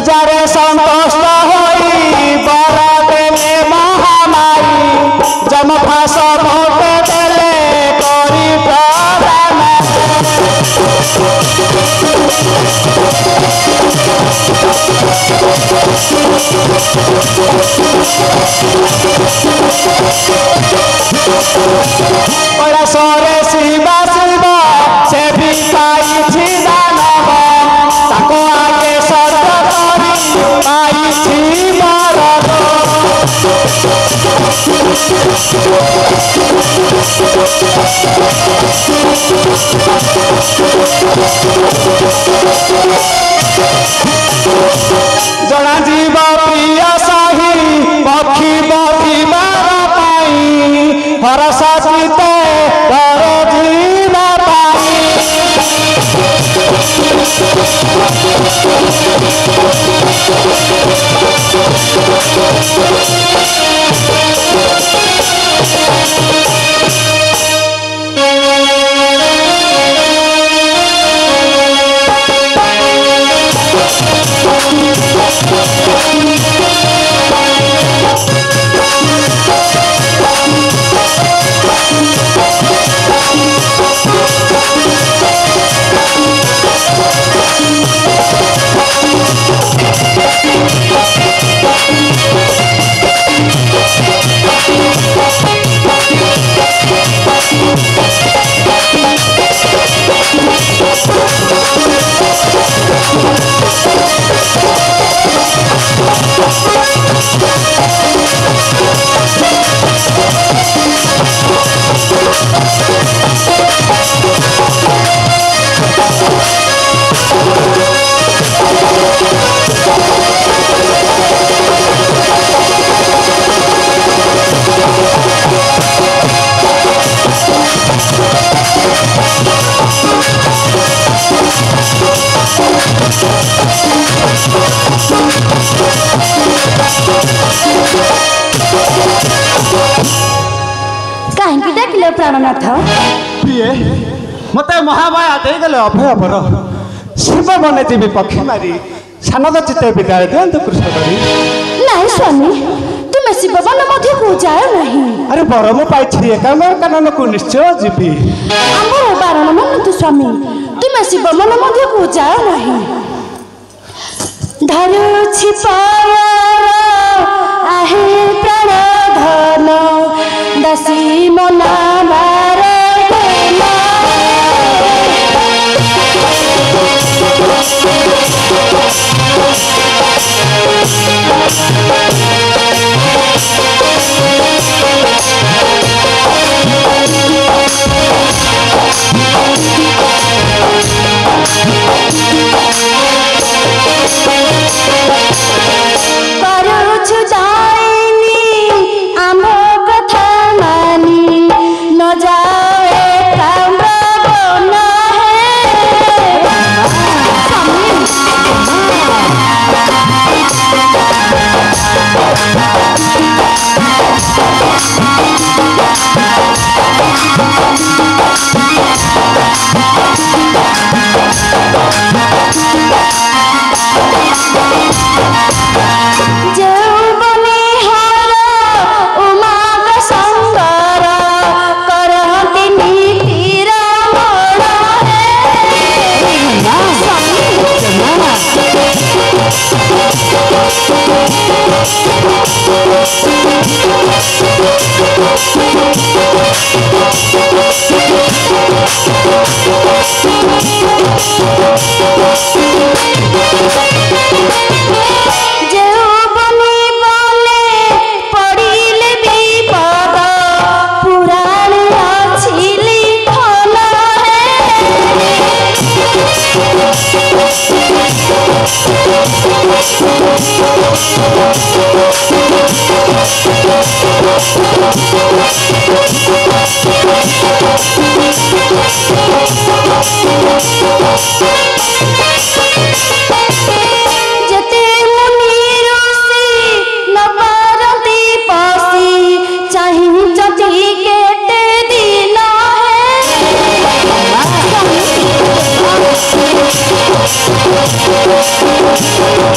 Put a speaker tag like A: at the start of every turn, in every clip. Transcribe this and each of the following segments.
A: पूजारे संतुष्ट होई बरा देले महामाई जम फास भोट देले करी प्रदान बड़ा सोरे शिवा शिवा से भी पाई छी दानव ताको आगे सर्व करी पाई छी मरद जना जीव प्रिय साही पक्षी बखी मार पाई हरसा जीते कर जीव पाई
B: कहीं देखले प्राणनाथ
A: प्रिय मते महामाया देगले अभय बर शिव बने देवी पक्षी मारी सानद चित्ते विद्यालय दियंत कृष्ण करी
B: नहीं स्वामी तुम्हें शिव बन मध्य को जाए नहीं
A: अरे बर मु पाइछि एकांबर कानन को निश्चय जीवी
B: आमर बारण मन तु स्वामी तुम्हें शिव मन मध्य को जाए नहीं धरु छिपाया आहे प्राण धन दसी मना मारे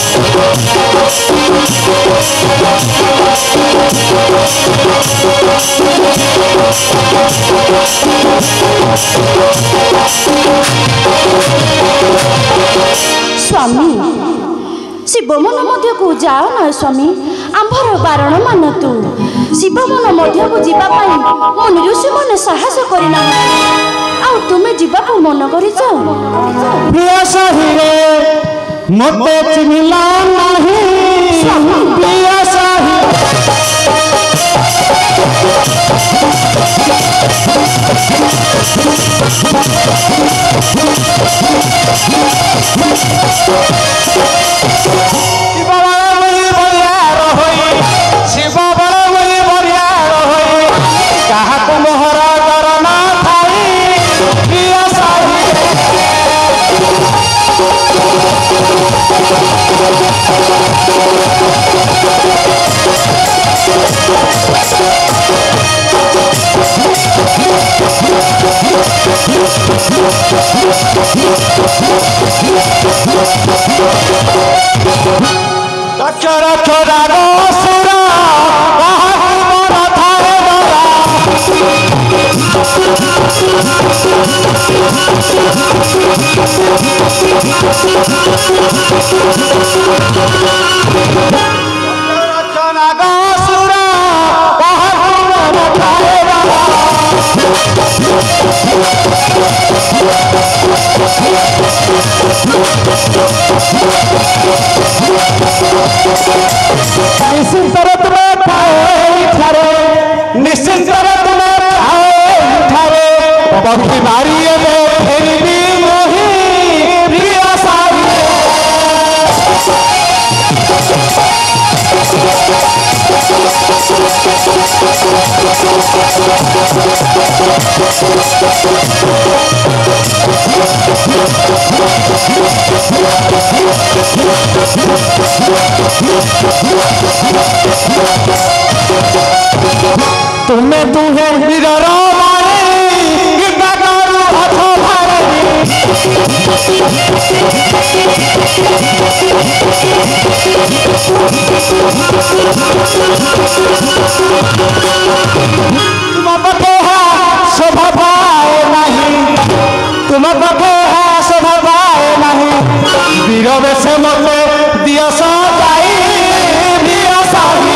B: स्वामी शिव मन मध्य को जाओ ना स्वामी आंभर बारण मान तू शिव मन मध्य को जीवाई मुनि ऋषि मैंने साहस करना आ तुम्हें जीवा को मन कर
A: मते चिन्हला नहीं तुम्हें तुम्हें विदरो तुम पके शोभा पाए नहीं तुम पके शोभा पाए नहीं वीर बेश मते दियो सजाई दियो साही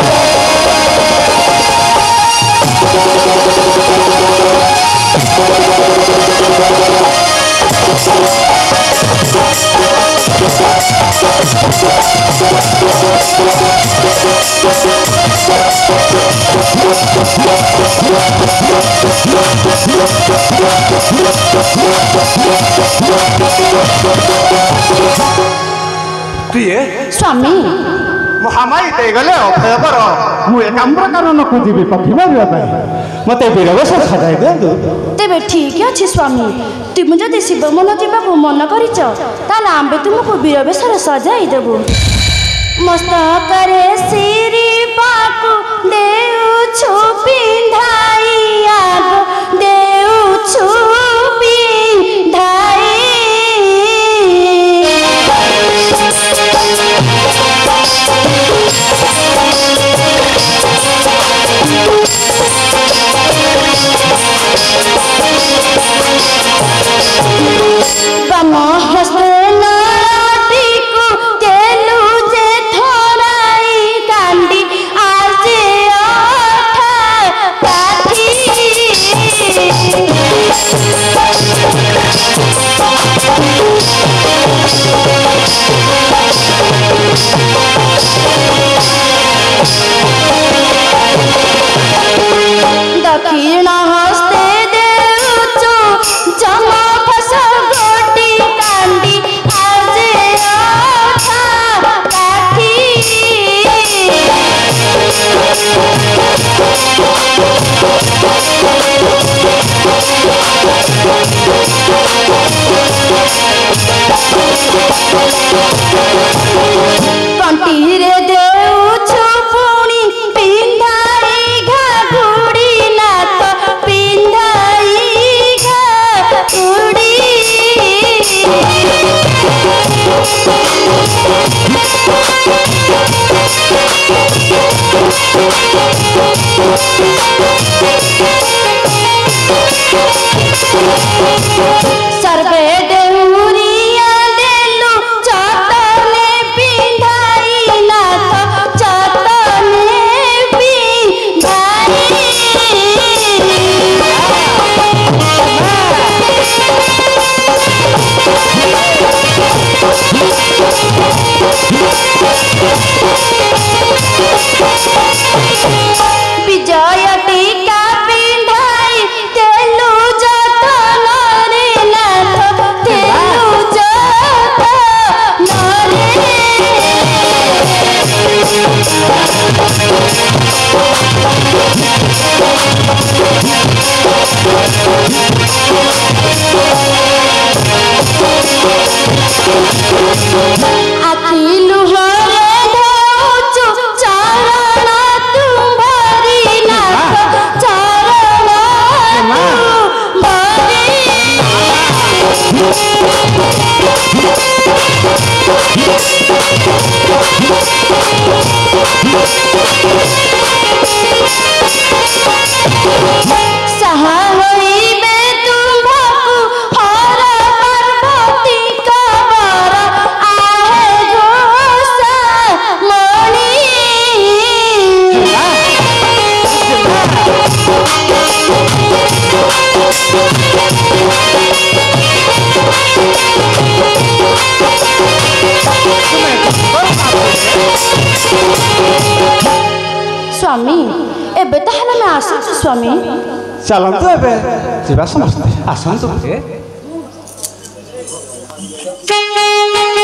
B: स्वामी
A: महामाई दे गले अभय बर मु एकाम प्रकार न खोजिबी पक्षी मारिया पाई मते बीरवेश सजाई देंदु
B: तेबे ठीक अछि स्वामी तुम जदि शिव मन जीवा को मन करिच ताला आंबे तुमको बीरवेश सजाई देबु मस्तक रे सिरी पाकु देउ छु पिंधाई आगो देउ छु पिंधाई बाम हस्त नाटिको तेलु जे थोराई कांडी आजे अठा काठी दक्षिण हस्ते देउचो जमा फस गोटी कांडी आजे अठा काठी कंटी रे देउचो पुणी पिंधाई घाघुड़ी नाक पिंधाई घाघुड़ी विजय टीका पिंधाई तेलु जतनरे नाथ तेलु जतनरे आखिलु हरे धौचु चरण तुम्हारी नाथ चरण तुम्हारी सहा होइबे तुम्हाकु हर पार्वती कबर आहे घोषा मणि स्वामी एबे ताहले मैं आसुछु स्वामी
A: चलନ୍ତୁ ଏବେ ଯିବା ସମସ୍ତେ ଆସନ୍ତୁ